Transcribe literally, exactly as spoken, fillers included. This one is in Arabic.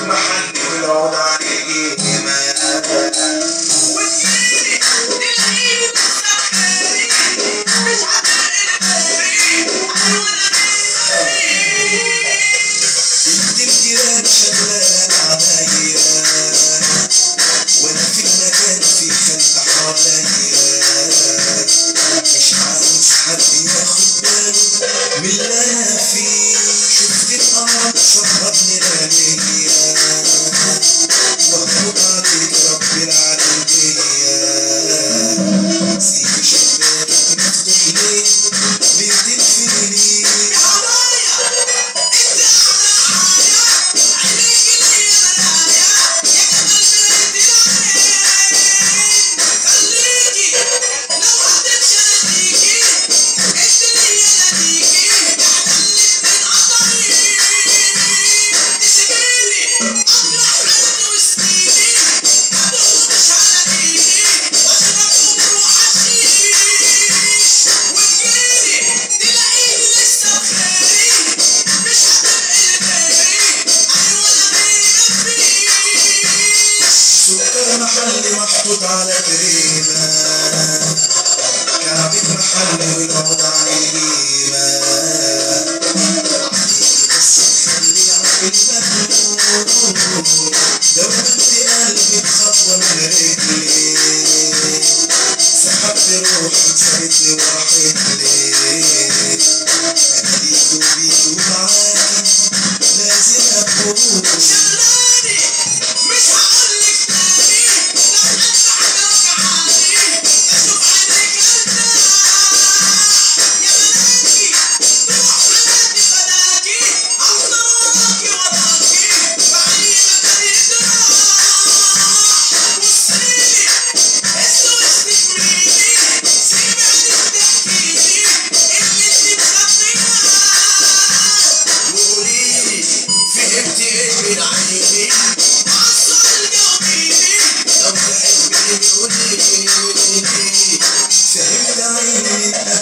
محلي والعود عليه إيمان وتجيلي تلاقيني مسخري مش هتقل بالي ولا بالي بنت الجيران شغالة عليا وانا في المكان في خلق حواليا مش عاوز حد ياخد باله من اللي انا فيه شفت القمر شربني رمية وحمد عليك رب العالمين سيب شباكك مفتوح ليه بتدفيني يا عرايا انت قاعدة معايا عينيك ليا مرايا يا جمال بنت العين خليكي لو هتمشي اناديكي انت ليا اناديكي احنا الاتنين قطرين تسيبيلي اطلع حد وسنيني ابوه مش على ايدي واشرب خمر وحشيش وتجيلي تلاقيني لسه بخيري مش هتنقل غيري ايوه انا غيري مفيش سكر محلي محطوط على كريمة كعبك محلي والعود عليه إيمان بس تخلي عقلي مجنون دوبت قلبي بخطوة من رجلي سحبت روحي سابتني وراحت ليه أنا بيكو بيكو معاكي لازم أكون شغلاني مش هقولك تاني لو حتى حاجة وجعاني بشوف عينيك ارتاح يا ملاكي روح حياتي فداكي أفضل وراكي وراكي بعي مكان يتراح بصيلي اسوي تكويني سيبي عينيك تحكيلي اللي انت مخبياه وقوليلي فهمتي ايه من عيني مع السؤال جاوبيني لو تحبيني قوليلي فهمت عيني